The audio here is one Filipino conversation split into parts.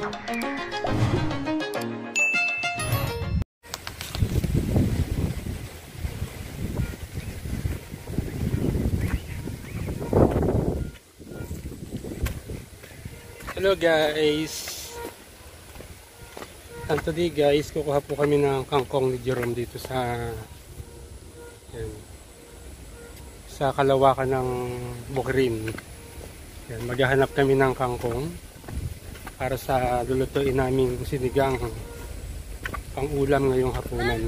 Hello guys, and today guys, kukuha po kami ng kangkong ni Jerome dito sa yan, sa kalawakan ng Bukrin. Yan, maghahanap kami ng kangkong para sa lulutuin namin sinigang pang ulam ngayong hapunan.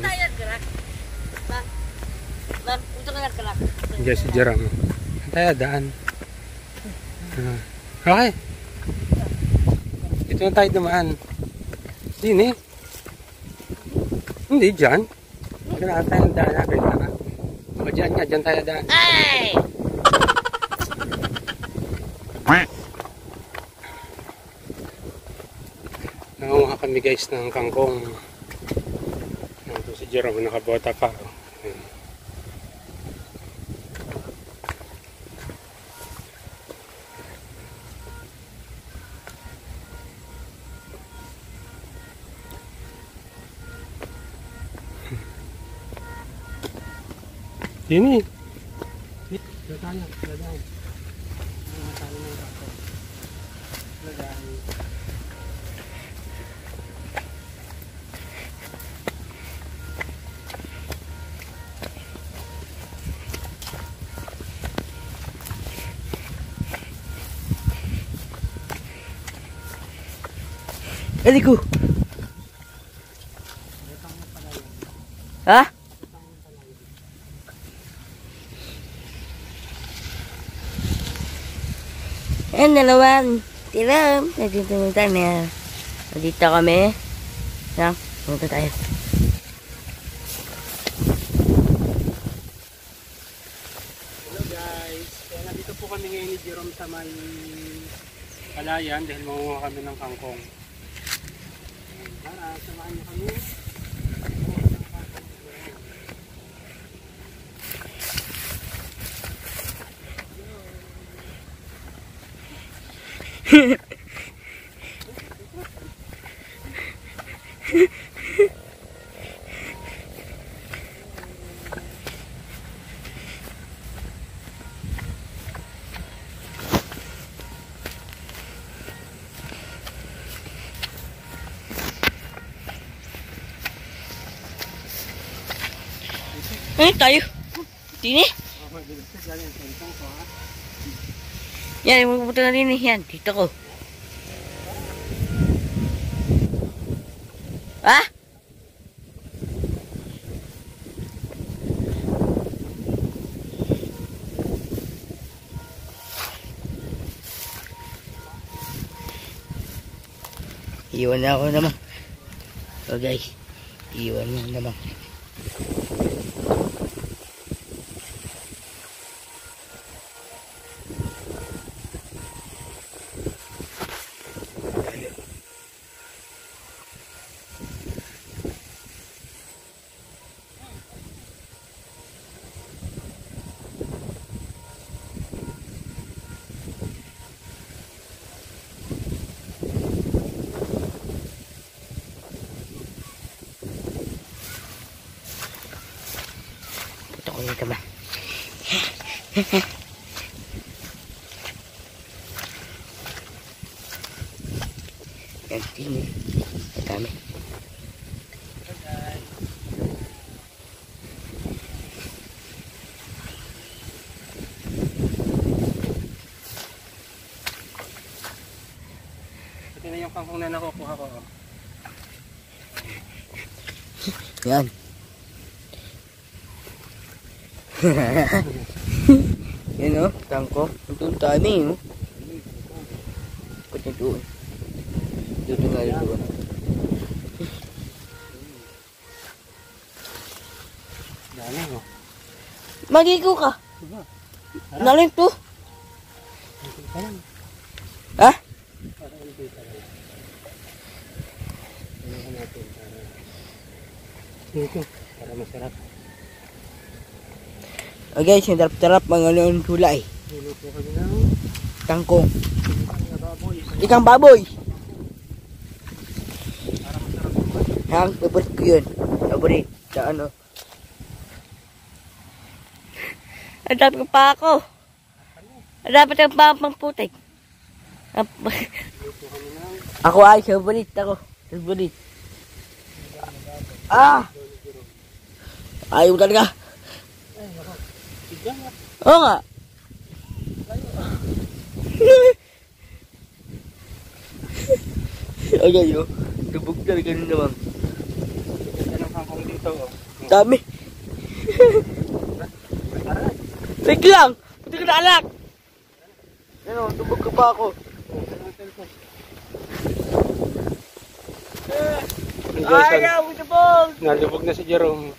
Diyan si Jerome. Tayo daan. Okay. Ito na tayo dumaan. Sini? Hindi dyan. Kailangan tayo ng daan natin. O dyan nga, dyan tayo daan. Hey! Nangunguha kami guys ng kangkong. Ito si Jerome nakabota pa. Sini. Dadaan. Dadaan. Eliku. Hah? Ayan, dalawan. Tiram. Nandito na. Nandito kami. Yan. Punta tayo. Hello guys. Kaya nandito po kami ngayon ni Jerome sa may palayan dahil mangunguha kami ng kangkong. Tara, samahan niyo kami. Tayo. Dini. Yan, magpupunta na din. Yan, dito ko. Ha? Iwan na ako naman. So guys, iwan na naman. Ito ba? Yan, tingin. Madami. Ito na yung kangkong na nakukuha ko. Yan. Yan o, tangko. Ito ang tani o. Pati doon. Dito nga rin doon. Dami o. Magigo ka. Naling to. Ha? Para ulit tayo. Natin para dito, para masarap. Okay, sindarap-tarap mga leon tulay. Luto po kami ng Kangkong. baboy. Ikang baboy. Hang, paborit ko yun. Paborit. Sa ano. Ang dami ko pa ako. Ang dapat ang pang putik. Ako ay, paborit ako. Paborit. Ah! Ayaw talaga. Oo nga. Ay, ayo. Dubog talaga naman. Ganda ng kangkong dito. Dami. Wait lang. Puti ka na anak. Ano, dubog ka pa ako. Ayaw, dubog. Nalubog na si Jerome.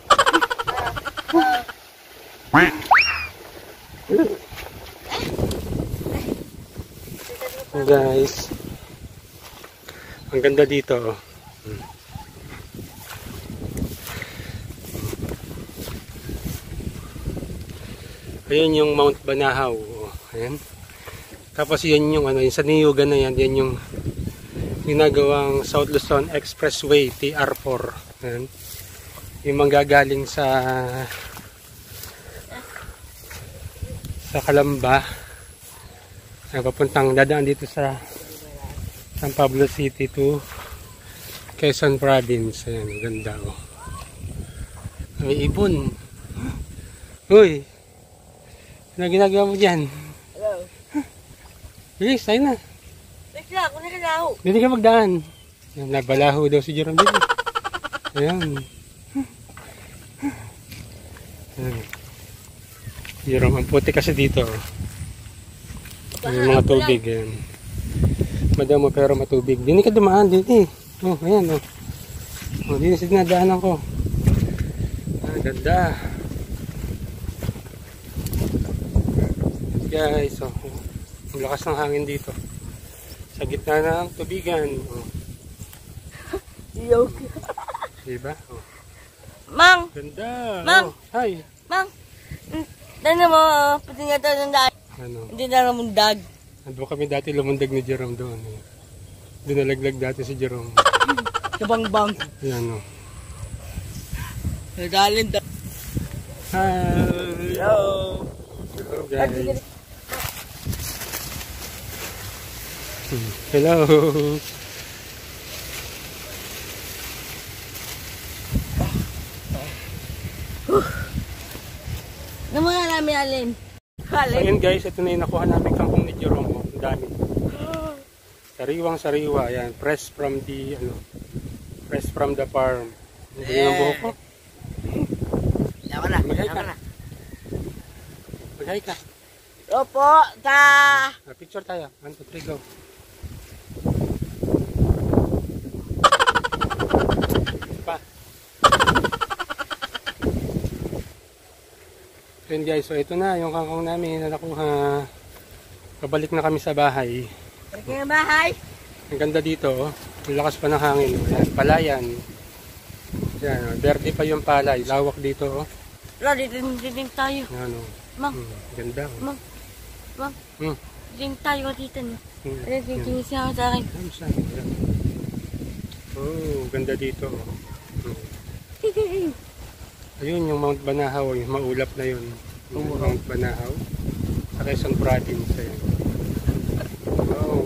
Guys, ang ganda dito. Ayun yung Mount Banahaw. Ayan. Tapos yun yung ano, yung sa Niyugan na yan, yan yung ginagawang South Luzon Expressway TR4. Ayan. Yung manggagaling sa Calamba. Papuntang dadaan dito sa San Pablo City to Quezon Province. Ayan, ganda oh. May ibon. Uy, ano ginagawa mo dyan? Hello. Bilis, tayo na. Wait lang, kung nakalaho. Dito ka magdaan. Ayan, nabalaho daw si Jerome dito. Ayan. Ayan. Jerome, ang puti kasi dito. May mga tubig. Ayan. Madamo pero matubig. Dini ka dumaan dito eh. Oh, ayan oh. Oh, dini sa dinadaanan ko. Ah, ganda. Guys, oh. Ang lakas ng hangin dito. Sa gitna ng tubigan. Oh. Iyaw. Diba? Oh. Mang! Ganda. Ma'am! Oh, hi. Mang! Dano mo, pati nga tayo ng daan. Ano? Hindi na namundag. Ando kami dati lumundag ni Jerome doon. Eh. Doon nalaglag dati si Jerome. Sa bangbang. Ayan oh. Nagaling da. Hi. Hello. Hello guys. Hello. Namuna namin alin. So, ayun guys, ito na yung nakuha namin kangkong ni Jerome. Oh. Ang dami. Sariwang sariwa. Ayan. Fresh from the farm. Hindi yung buhok ko. Lawa na. Mag-hi ka. Lawa na. Mag-hi ka. Opo, ta. Picture tayo. 1, 2, 3, go. Pa. Ayun guys, so ito na yung kangkong namin na nakuha. Pabalik na kami sa bahay. Balik na yung bahay. Ang ganda dito, oh. Ang lakas pa ng hangin. Oh. Ayan, palayan. Yan, oh. Verde pa yung palay. Lawak dito, oh. Wala, dito tayo. Yan, oh. Mang, Ganda, oh. mang, mang. Hmm. Dito tayo dito. No? Hmm. Ayun, titingin siya ako sa akin. Ayan, saan? Ayan. Oh, ganda dito, oh. Ayun yung Mount Banahaw, yung maulap na yun. Yung Mount Banahaw. Sa Quezon Province. Ayan. Oh.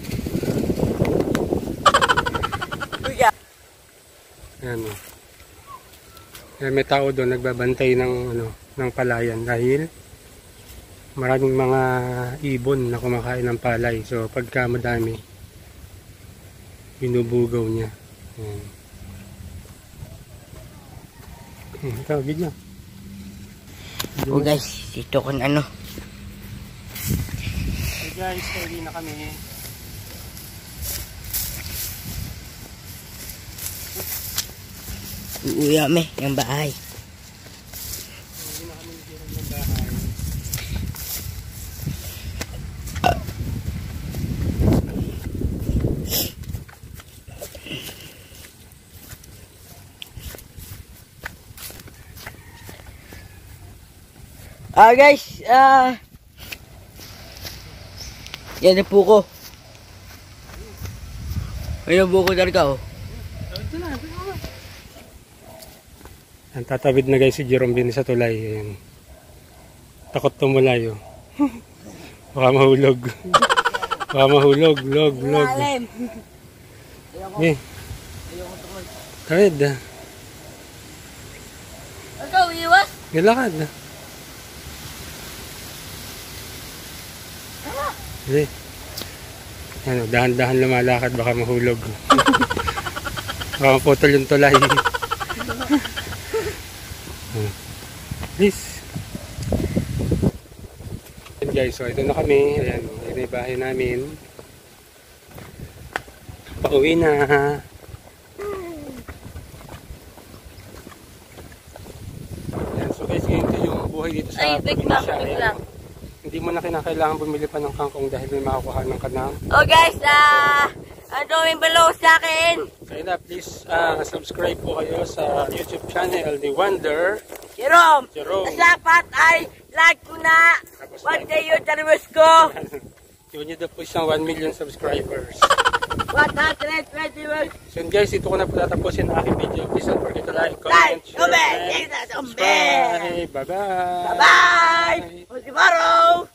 Ayan, oh. Ayan, may tao doon nagbabantay ng ng palayan dahil maraming mga ibon na kumakain ng palay. So pagka madami, binubugaw niya. Ayan. Ito, video. Oh guys, dito kan ano. Hey guys, ready na kami. Uuwi kami ng bahay. Ready na kami ng bahay. Guys, yan ang buko. Yan ang buko talaga, oh. Ito na, ito na. Yan, tatawid na guys si Jerome din sa tulay. Ayan. Takot tumulay oh. Baka mahulog. Baka mahulog. Log. Lalim. Eh. Tawid. Ikaw, iwas. Nilakad. Eh. Ano, dahan-dahan lumalakad baka mahulog. Baka maputol yung tulay. Please. Ayan guys, so ito na kami. Ayan, yun yung bahay namin. Pauwi na. Ayan, so guys, ganito yung buhay dito sa Ay, big lang, probinsya. big Ayan. lang. Hindi mo na kinakailangan bumili pa ng kangkong dahil may makukuha ng kanang. Oh guys, ang daming below sa akin. Kaya na, please subscribe po kayo sa YouTube channel ni Wonder Jerome, Jerome. dapat ay like ko na. One day yung taribus ko. Yun nyo daw po isang 1 million subscribers. 121. So yun guys, ito ko na po tatapusin ang aking video. Please don't forget to like, Like, comment, share, comment, and and subscribe. Bye-bye. Bye-bye. See you tomorrow.